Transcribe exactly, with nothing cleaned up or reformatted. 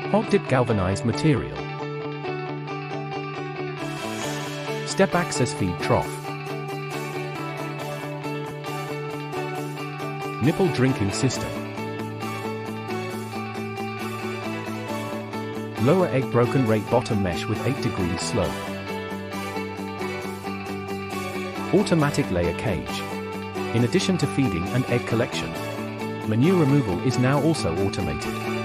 Hog-dip galvanized material. Step access feed trough. Nipple drinking system. Lower egg broken rate bottom mesh with eight degrees slope. Automatic layer cage. In addition to feeding and egg collection, manure removal is now also automated.